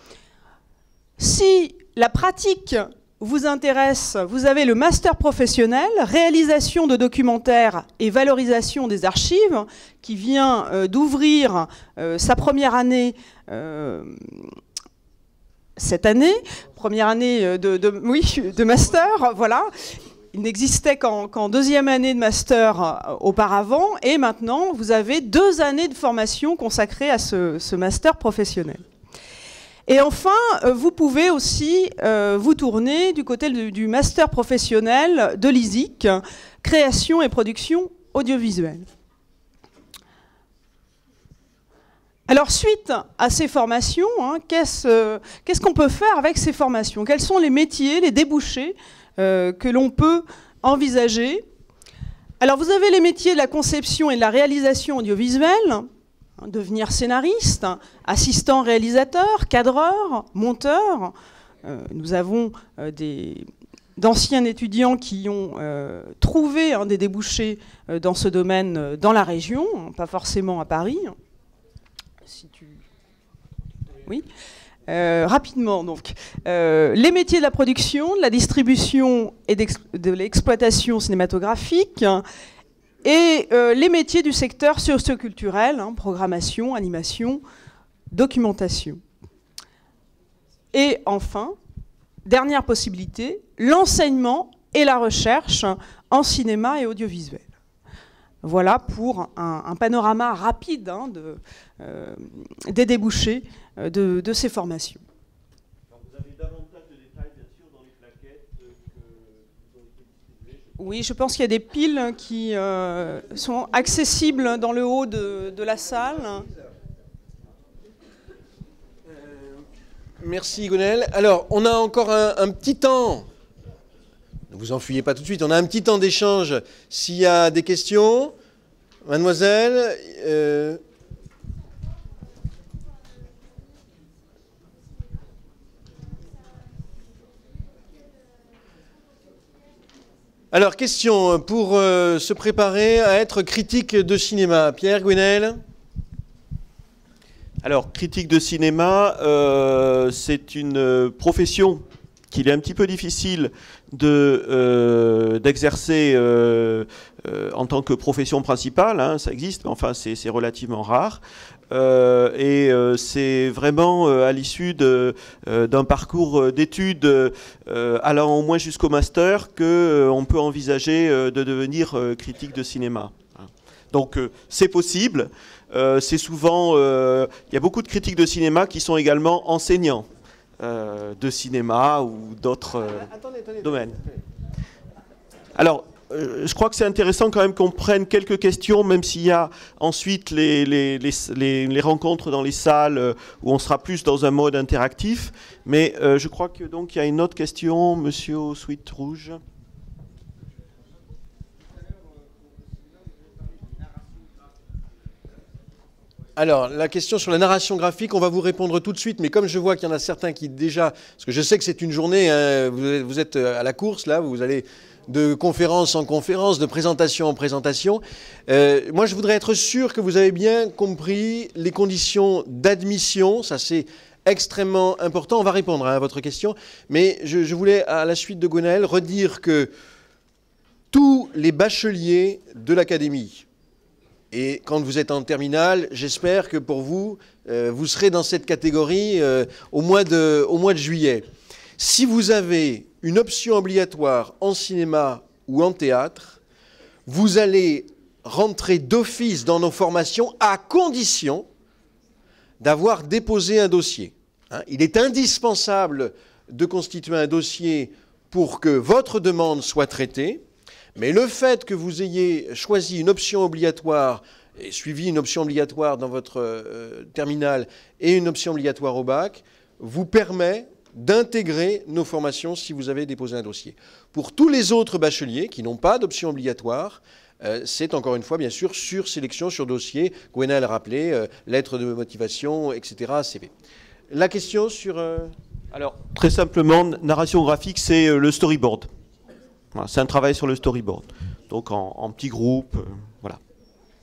Si la pratique vous intéresse, vous avez le master professionnel, réalisation de documentaires et valorisation des archives, qui vient euh, d'ouvrir euh, sa première année euh, cette année, première année de, de, oui, de master, voilà. Il n'existait qu'en qu'en deuxième année de master euh, auparavant, et maintenant vous avez deux années de formation consacrées à ce, ce master professionnel. Et enfin, vous pouvez aussi euh, vous tourner du côté du, du master professionnel de l'I S I C, création et production audiovisuelle. Alors, suite à ces formations, hein, qu'est-ce euh, qu'est-ce qu'on peut faire avec ces formations? Quels sont les métiers, les débouchés euh, que l'on peut envisager? Alors, vous avez les métiers de la conception et de la réalisation audiovisuelle, devenir scénariste, assistant réalisateur, cadreur, monteur. Euh, nous avons euh, des, d'anciens étudiants qui ont euh, trouvé hein, des débouchés euh, dans ce domaine euh, dans la région, hein, pas forcément à Paris. Si tu... Oui. Euh, rapidement, donc, euh, les métiers de la production, de la distribution et de l'exploitation cinématographique, et euh, les métiers du secteur socio-culturel, hein, programmation, animation, documentation. Et enfin, dernière possibilité, l'enseignement et la recherche en cinéma et audiovisuel. Voilà pour un, un panorama rapide hein, de, euh, des débouchés euh, de, de ces formations. Vous avez davantage de détails, bien sûr, dans les plaquettes que vous ont été distribuées. Oui, je pense qu'il y a des piles qui euh, sont accessibles dans le haut de, de la salle. Euh, merci Gonel. Alors, on a encore un, un petit temps. Ne vous enfuyez pas tout de suite. On a un petit temps d'échange. S'il y a des questions, mademoiselle. Euh... Alors, question pour euh, se préparer à être critique de cinéma. Pierre Gwenel. Alors, critique de cinéma, euh, c'est une profession qu'il est un petit peu difficile de, euh, d'exercer euh, euh, en tant que profession principale, hein, ça existe, mais enfin c'est, c'est relativement rare. Euh, et euh, c'est vraiment euh, à l'issue de, euh, d'un parcours d'études euh, allant au moins jusqu'au master qu'on euh, peut envisager euh, de devenir euh, critique de cinéma. Donc euh, c'est possible. Euh, c'est souvent, euh, il y a beaucoup de critiques de cinéma qui sont également enseignants euh, de cinéma ou d'autres euh, attendez, attendez, domaines. Attendez. Alors, euh, je crois que c'est intéressant quand même qu'on prenne quelques questions, même s'il y a ensuite les, les, les, les, les rencontres dans les salles euh, où on sera plus dans un mode interactif. Mais euh, je crois que donc il y a une autre question, monsieur au sweat rouge. Alors, la question sur la narration graphique, on va vous répondre tout de suite, mais comme je vois qu'il y en a certains qui déjà, parce que je sais que c'est une journée, hein, vous, vous êtes à la course, là, vous allez de conférence en conférence, de présentation en présentation. Euh, moi, je voudrais être sûr que vous avez bien compris les conditions d'admission. Ça, c'est extrêmement important. On va répondre hein, à votre question. Mais je, je voulais, à la suite de Gwenaël, redire que tous les bacheliers de l'académie, et quand vous êtes en terminale, j'espère que pour vous, euh, vous serez dans cette catégorie euh, au mois de, au mois de juillet. Si vous avez une option obligatoire en cinéma ou en théâtre, vous allez rentrer d'office dans nos formations à condition d'avoir déposé un dossier. Hein, il est indispensable de constituer un dossier pour que votre demande soit traitée. Mais le fait que vous ayez choisi une option obligatoire et suivi une option obligatoire dans votre euh, terminale et une option obligatoire au bac vous permet d'intégrer nos formations si vous avez déposé un dossier. Pour tous les autres bacheliers qui n'ont pas d'option obligatoire, euh, c'est encore une fois bien sûr sur sélection, sur dossier. Gwenaël a rappelé, euh, lettre de motivation, et cetera, C V. La question sur... Euh... Alors, très simplement, narration graphique, c'est euh, le storyboard. Voilà, c'est un travail sur le storyboard. Donc en, en petits groupes, euh, voilà. Monsieur ?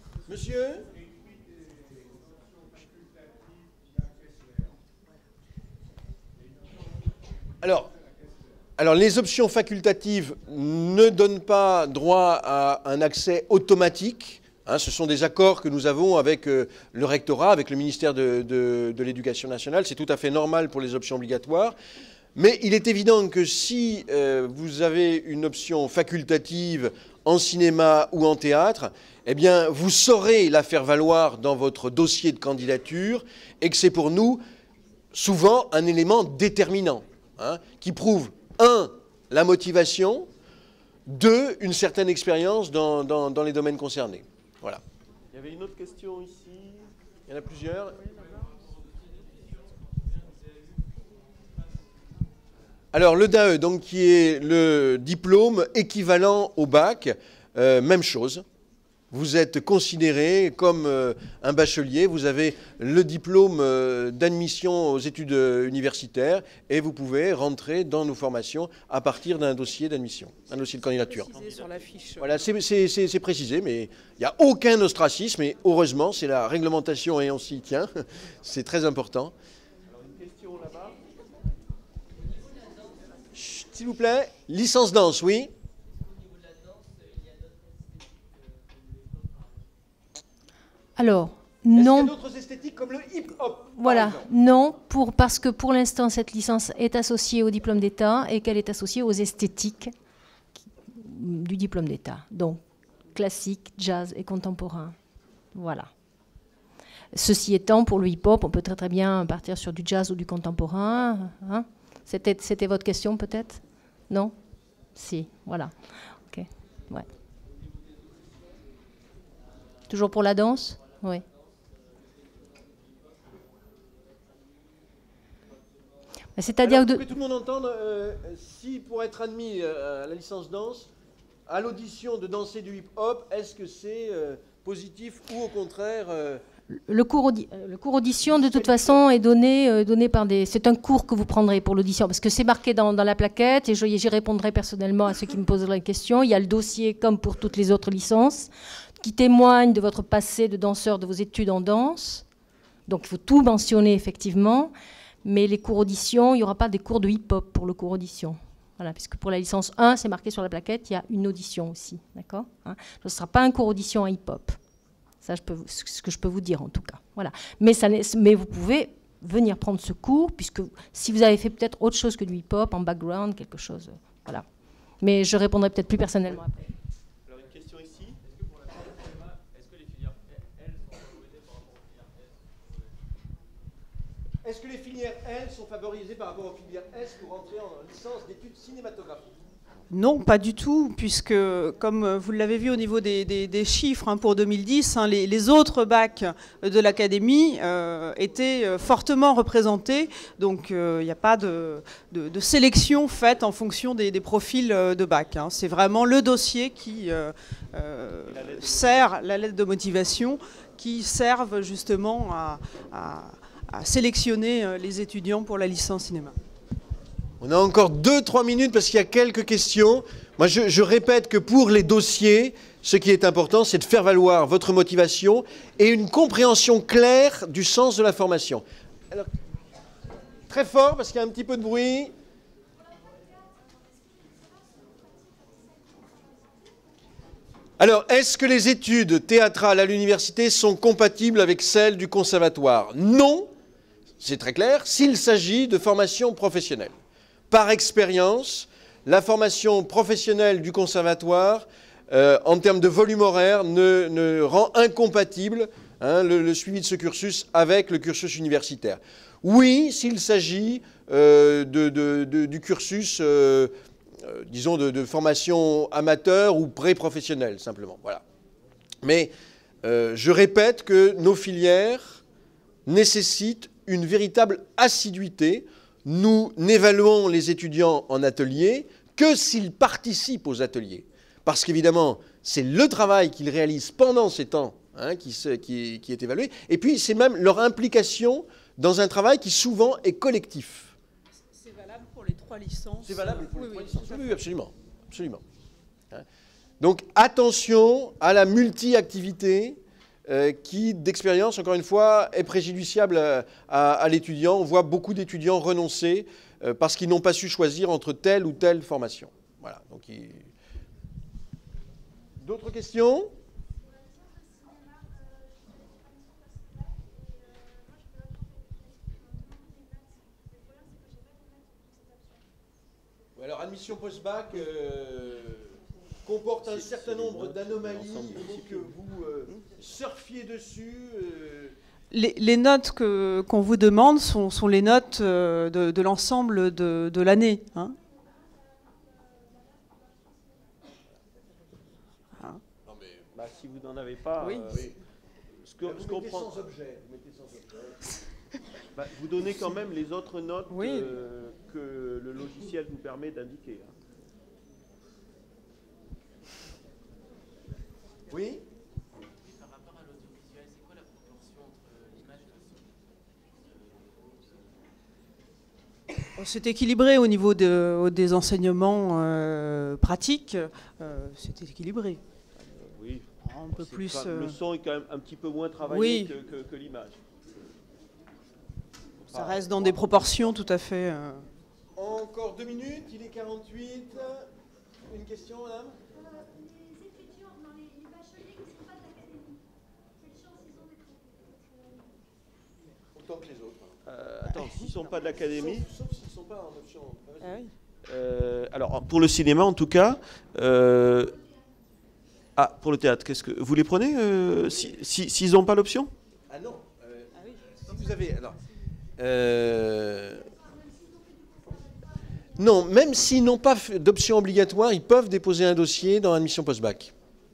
Alors, alors, les options facultatives ne donnent pas droit à un accès automatique. Hein, ce sont des accords que nous avons avec euh, le rectorat, avec le ministère de, de, de l'Éducation nationale. C'est tout à fait normal pour les options obligatoires. Mais il est évident que si euh, vous avez une option facultative en cinéma ou en théâtre, eh bien, vous saurez la faire valoir dans votre dossier de candidature et que c'est pour nous souvent un élément déterminant hein, qui prouve, un, la motivation, deux, une certaine expérience dans, dans, dans les domaines concernés. Voilà. Il y avait une autre question ici. Il y en a plusieurs. Alors, le D A E, donc, qui est le diplôme équivalent au bac, euh, même chose. Vous êtes considéré comme euh, un bachelier, vous avez le diplôme euh, d'admission aux études euh, universitaires et vous pouvez rentrer dans nos formations à partir d'un dossier d'admission, un dossier de candidature. Sur la fiche. Voilà, c'est précisé, mais il n'y a aucun ostracisme et heureusement, c'est la réglementation et on s'y tient. C'est très important. Alors, une question là-bas. S'il vous plaît, licence danse, oui. Alors, non. Est-ce qu'il y a d'autres esthétiques comme le hip-hop? Voilà, non, pour, parce que pour l'instant, cette licence est associée au diplôme d'État et qu'elle est associée aux esthétiques du diplôme d'État. Donc, classique, jazz et contemporain. Voilà. Ceci étant, pour le hip-hop, on peut très très bien partir sur du jazz ou du contemporain. Hein. C'était, c'était votre question peut-être? Non? Si, voilà. Ok, ouais. Toujours pour la danse? Oui. C'est-à-dire de... que tout le monde entende, euh, si pour être admis euh, à la licence danse, à l'audition de danser du hip-hop, est-ce que c'est euh, positif ou au contraire euh... Le cours, audi le cours audition, de toute façon, est donné, euh, donné par des... C'est un cours que vous prendrez pour l'audition, parce que c'est marqué dans, dans la plaquette, et j'y répondrai personnellement à ceux qui me poseraient la question. Il y a le dossier, comme pour toutes les autres licences, qui témoigne de votre passé de danseur, de vos études en danse. Donc, il faut tout mentionner, effectivement. Mais les cours audition, il n'y aura pas des cours de hip-hop pour le cours audition. Voilà, puisque pour la licence un, c'est marqué sur la plaquette, il y a une audition aussi. D'accord, hein. Ce ne sera pas un cours audition à hip-hop. Ça, je peux, ce que je peux vous dire en tout cas. Voilà. Mais, ça, mais vous pouvez venir prendre ce cours, puisque si vous avez fait peut-être autre chose que du hip-hop, en background, quelque chose. Voilà. Mais je répondrai peut-être plus personnellement après. Alors, une question ici. Est-ce que pour la filière cinéma, est-ce que les filières L sont favorisées par rapport aux filières S? Est-ce que les filières L sont favorisées par rapport aux filières S pour entrer en licence d'études cinématographiques? Non, pas du tout, puisque, comme vous l'avez vu au niveau des, des, des chiffres hein, pour deux mille dix, hein, les, les autres bacs de l'Académie euh, étaient fortement représentés. Donc, il euh, n'y a pas de, de, de sélection faite en fonction des, des profils de bac. Hein. C'est vraiment le dossier qui euh, euh, sert, la lettre de motivation, qui servent justement à, à, à sélectionner les étudiants pour la licence cinéma. On a encore deux trois minutes parce qu'il y a quelques questions. Moi, je, je répète que pour les dossiers, ce qui est important, c'est de faire valoir votre motivation et une compréhension claire du sens de la formation. Alors, très fort parce qu'il y a un petit peu de bruit. Alors, est-ce que les études théâtrales à l'université sont compatibles avec celles du conservatoire? Non, c'est très clair, s'il s'agit de formation professionnelle. Par expérience, la formation professionnelle du conservatoire, euh, en termes de volume horaire, ne, ne rend incompatible hein, le, le suivi de ce cursus avec le cursus universitaire. Oui, s'il s'agit euh, de, de, de, du cursus, euh, euh, disons, de, de formation amateur ou pré-professionnelle, simplement. Voilà. Mais euh, je répète que nos filières nécessitent une véritable assiduité. Nous n'évaluons les étudiants en atelier que s'ils participent aux ateliers. Parce qu'évidemment, c'est le travail qu'ils réalisent pendant ces temps hein, qui, se, qui, qui est évalué. Et puis, c'est même leur implication dans un travail qui souvent est collectif. C'est valable pour les trois licences. C'est valable pour oui, les trois oui, licences. Oui, absolument. absolument. Hein. Donc, attention à la multi-activité euh, qui, d'expérience, encore une fois, est préjudiciable à, à, à l'étudiant. On voit beaucoup d'étudiants renoncer euh, parce qu'ils n'ont pas su choisir entre telle ou telle formation. Voilà. Donc, il... D'autres questions ? Alors, admission post-bac euh, comporte un certain nombre d'anomalies. Il faut que vous euh, surfiez dessus. Euh. Les, les notes que, qu'on vous demande sont, sont les notes euh, de, de l'ensemble de, de l'année. Hein. Non mais, bah, si vous n'en avez pas, oui. euh, oui. ce que, Vous ce qu'on mettez prend, sans objet. Vous mettez sans objet. bah, vous donnez quand même les autres notes oui. euh, que le logiciel vous permet d'indiquer. Hein. Oui. Par rapport à l'audiovisuel, c'est quoi la proportion entre l'image et le son? C'est équilibré au niveau de, des enseignements euh, pratiques. Euh, c'est équilibré. Euh, oui. Un peu plus. Pas, euh... Le son est quand même un petit peu moins travaillé oui. que, que, que l'image. Ça reste dans des proportions tout à fait. Euh... Encore deux minutes, il est quarante-huit. Une question, madame ? Les étudiants, dans les, les bacheliers qui ne sont pas de l'académie, quelle chance ils ont d'être Autant que les autres. Euh, attends, s'ils ne sont pas de l'académie. Sauf, sauf s'ils ne sont pas en option. Ah oui. Euh, alors, pour le cinéma, en tout cas. Euh, ah, pour le théâtre, qu'est-ce que vous les prenez euh, si, si, s'ils n'ont pas l'option? Ah non. Euh, ah oui. Si vous avez. Alors, euh, non, même s'ils n'ont pas d'option obligatoire, ils peuvent déposer un dossier dans admission post-bac.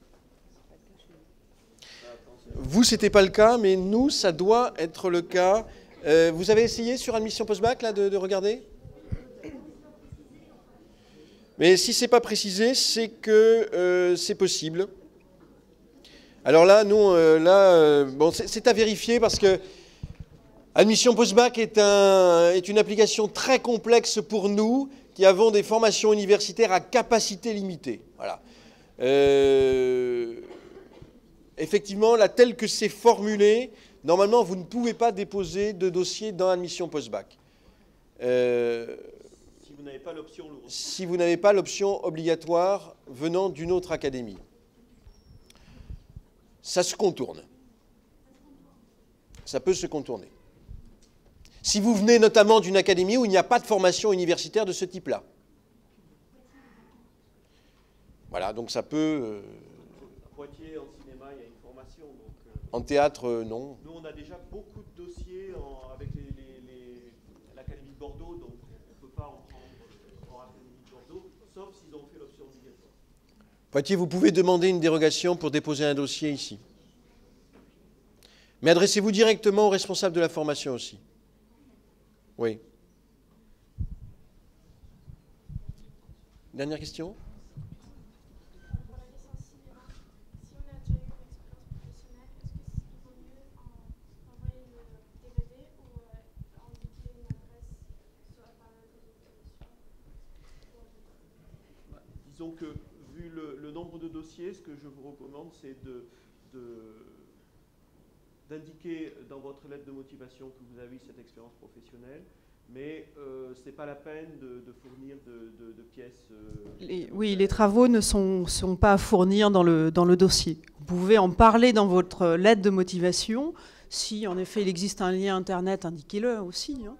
Vous, ce n'était pas le cas, mais nous, ça doit être le cas. Euh, vous avez essayé sur admission post-bac là, de, de regarder ? Mais si ce n'est pas précisé, c'est que euh, c'est possible. Alors là, nous, euh, là, euh, bon, c'est, c'est à vérifier parce que admission post-bac est, un, est une application très complexe pour nous qui avons des formations universitaires à capacité limitée. Voilà. Euh, effectivement, là, tel que c'est formulé, normalement, vous ne pouvez pas déposer de dossier dans admission post-bac. Euh, si vous n'avez pas l'option si vous n'avez pas l'option obligatoire venant d'une autre académie. Ça se contourne. Ça peut se contourner. Si vous venez notamment d'une académie où il n'y a pas de formation universitaire de ce type-là. Voilà, donc ça peut... Euh, à Poitiers, en cinéma, il y a une formation. Donc, euh, en théâtre, euh, non. Nous, on a déjà beaucoup de dossiers en, avec les, les, les, l'Académie de Bordeaux, donc on ne peut pas en prendre hors Académie de Bordeaux, sauf s'ils ont fait l'option obligatoire. Poitiers, vous pouvez demander une dérogation pour déposer un dossier ici. Mais adressez-vous directement au responsable de la formation aussi. Oui. Dernière question ? Pour la licence cinéma, si on a déjà eu une expérience professionnelle, est-ce qu'il vaut mieux en, envoyer le D V D ou euh, indiquer une adresse soit par la communication? disons que, vu le, le nombre de dossiers, ce que je vous recommande, c'est de, de, d'indiquer dans votre lettre de motivation que vous avez cette expérience professionnelle, mais euh, ce n'est pas la peine de, de fournir de, de, de pièces. Euh, les, oui, les travaux ne sont, sont pas à fournir dans le, dans le dossier. Vous pouvez en parler dans votre lettre de motivation. Si en effet il existe un lien internet, indiquez-le aussi. Hein.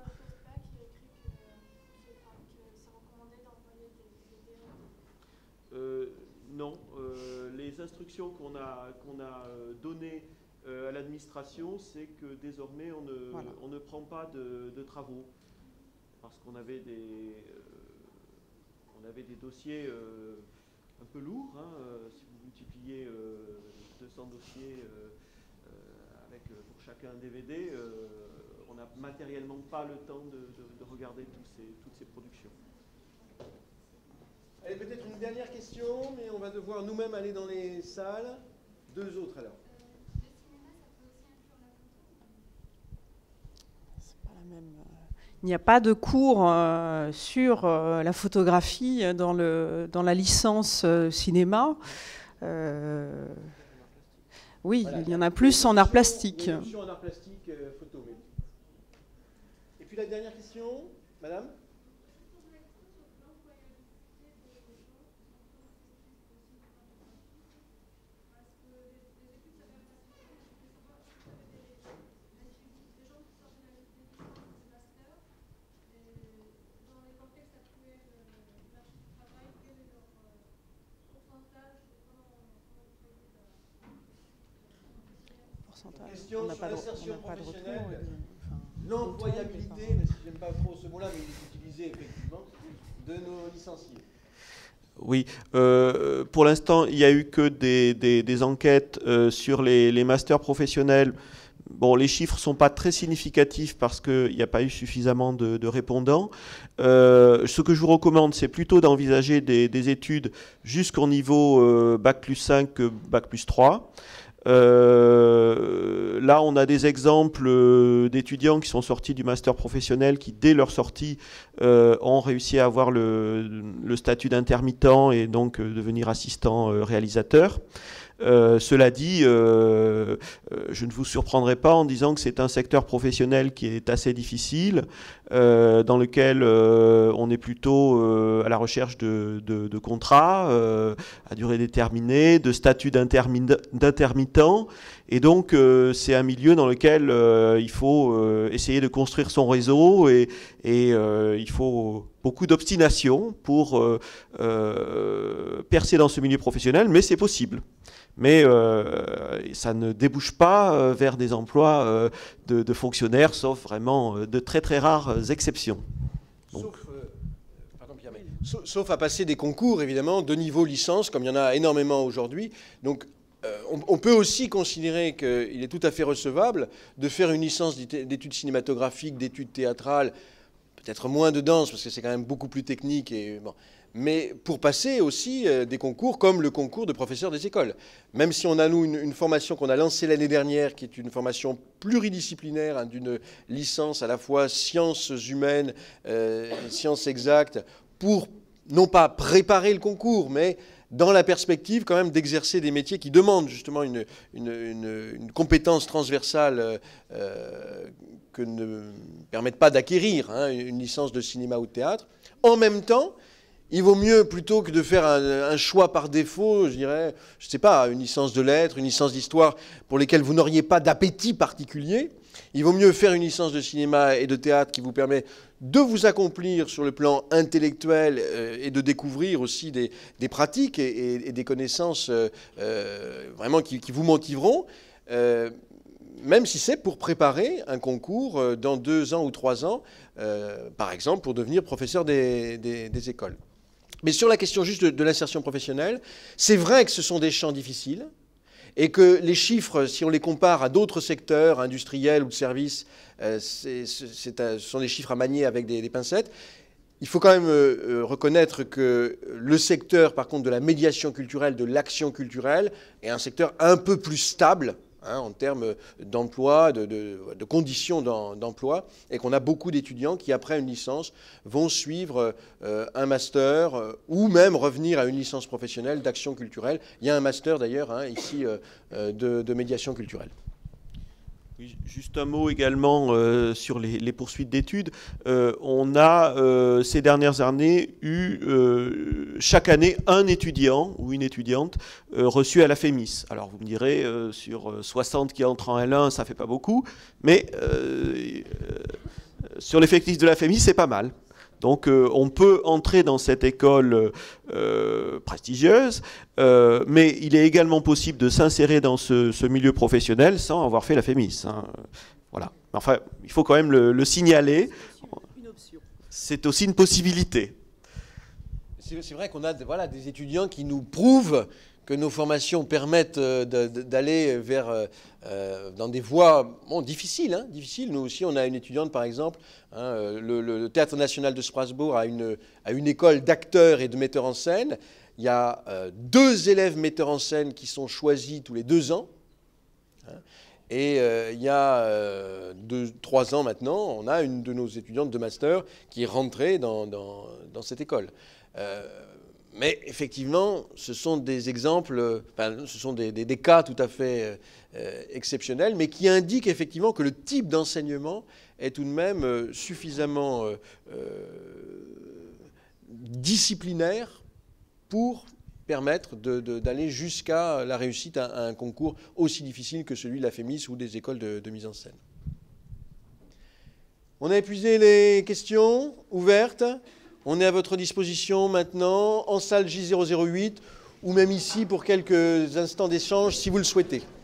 Euh, non, euh, les instructions qu'on a, qu'on a données euh, à l'administration, c'est que désormais on ne, voilà. on ne prend pas de, de travaux. Parce qu'on avait des, euh, on avait des dossiers euh, un peu lourds. Hein, euh, si vous multipliez euh, deux cents dossiers euh, euh, avec euh, pour chacun un D V D, euh, on n'a matériellement pas le temps de, de, de regarder tous ces, toutes ces productions. Allez, peut-être une dernière question, mais on va devoir nous-mêmes aller dans les salles. Deux autres alors. C'est pas la même. Il n'y a pas de cours euh, sur euh, la photographie dans, le, dans la licence euh, cinéma. Euh, oui, voilà, il y en a plus en art plastique. Une option en art plastique, euh, photo. Oui. Et puis la dernière question, madame ? Question on n'a sur pas de, l'insertion on pas de professionnelle, retour, enfin, l'employabilité, mais si j'aime pas trop ce mot-là, mais il est utilisé effectivement, de nos licenciés. Oui, euh, pour l'instant, il n'y a eu que des, des, des enquêtes euh, sur les, les masters professionnels. Bon, les chiffres ne sont pas très significatifs parce qu'il n'y a pas eu suffisamment de, de répondants. Euh, ce que je vous recommande, c'est plutôt d'envisager des, des études jusqu'au niveau euh, bac plus cinq, bac plus trois. Euh, là, on a des exemples euh, d'étudiants qui sont sortis du master professionnel qui, dès leur sortie, euh, ont réussi à avoir le, le statut d'intermittent et donc euh, devenir assistant euh, réalisateur. Euh, cela dit, euh, je ne vous surprendrai pas en disant que c'est un secteur professionnel qui est assez difficile, euh, dans lequel euh, on est plutôt euh, à la recherche de, de, de contrats euh, à durée déterminée, de statuts d'intermittent, et donc euh, c'est un milieu dans lequel euh, il faut euh, essayer de construire son réseau et, et euh, il faut beaucoup d'obstination pour euh, euh, percer dans ce milieu professionnel, mais c'est possible. Mais euh, ça ne débouche pas euh, vers des emplois euh, de, de fonctionnaires, sauf vraiment euh, de très très rares exceptions. Sauf, euh, pardon, Pierre, mais, sauf, sauf à passer des concours, évidemment, de niveau licence, comme il y en a énormément aujourd'hui. Donc, euh, on, on peut aussi considérer qu'il est tout à fait recevable de faire une licence d'études cinématographiques, d'études théâtrales, peut-être moins de danse, parce que c'est quand même beaucoup plus technique et bon. Mais pour passer aussi euh, des concours comme le concours de professeur des écoles. Même si on a, nous, une, une formation qu'on a lancée l'année dernière, qui est une formation pluridisciplinaire, hein, d'une licence à la fois sciences humaines, euh, sciences exactes, pour non pas préparer le concours, mais dans la perspective quand même d'exercer des métiers qui demandent justement une, une, une, une compétence transversale euh, que ne permettent pas d'acquérir, hein, une licence de cinéma ou de théâtre. En même temps, il vaut mieux, plutôt que de faire un, un choix par défaut, je dirais, je ne sais pas, une licence de lettres, une licence d'histoire pour lesquelles vous n'auriez pas d'appétit particulier, il vaut mieux faire une licence de cinéma et de théâtre qui vous permet de vous accomplir sur le plan intellectuel euh, et de découvrir aussi des, des pratiques et, et, et des connaissances euh, euh, vraiment qui, qui vous motiveront, euh, même si c'est pour préparer un concours euh, dans deux ans ou trois ans, euh, par exemple, pour devenir professeur des, des, des écoles. Mais sur la question juste de, de l'insertion professionnelle, c'est vrai que ce sont des champs difficiles et que les chiffres, si on les compare à d'autres secteurs industriels ou de services, euh, c'est, c'est, ce sont des chiffres à manier avec des, des pincettes. Il faut quand même euh, reconnaître que le secteur, par contre, de la médiation culturelle, de l'action culturelle, est un secteur un peu plus stable, hein, en termes d'emploi, de, de, de conditions d'emploi, et qu'on a beaucoup d'étudiants qui, après une licence, vont suivre euh, un master euh, ou même revenir à une licence professionnelle d'action culturelle. Il y a un master d'ailleurs hein, ici euh, de, de médiation culturelle. Oui, juste un mot également euh, sur les, les poursuites d'études. Euh, on a euh, ces dernières années eu euh, chaque année un étudiant ou une étudiante euh, reçu à la FEMIS. Alors vous me direz, euh, sur soixante qui entrent en L un, ça fait pas beaucoup, mais euh, euh, sur l'effectif de la FEMIS, c'est pas mal. Donc euh, on peut entrer dans cette école euh, prestigieuse, euh, mais il est également possible de s'insérer dans ce, ce milieu professionnel sans avoir fait la FEMIS. Hein. Voilà. Enfin, il faut quand même le, le signaler. C'est aussi une possibilité. C'est vrai qu'on a voilà, des étudiants qui nous prouvent que nos formations permettent d'aller vers euh, dans des voies bon, difficiles, hein, difficiles. Nous aussi, on a une étudiante, par exemple, hein, le, le Théâtre national de Strasbourg a une, a une école d'acteurs et de metteurs en scène. Il y a euh, deux élèves metteurs en scène qui sont choisis tous les deux ans. Hein, et euh, il y a euh, deux, trois ans maintenant, on a une de nos étudiantes de master qui est rentrée dans, dans, dans cette école. Euh, Mais effectivement, ce sont des exemples, enfin, ce sont des, des, des cas tout à fait euh, exceptionnels, mais qui indiquent effectivement que le type d'enseignement est tout de même euh, suffisamment euh, euh, disciplinaire pour permettre d'aller jusqu'à la réussite à, à un concours aussi difficile que celui de la FEMIS ou des écoles de, de mise en scène. On a épuisé les questions ouvertes. On est à votre disposition maintenant, en salle J zéro zéro huit, ou même ici pour quelques instants d'échange si vous le souhaitez.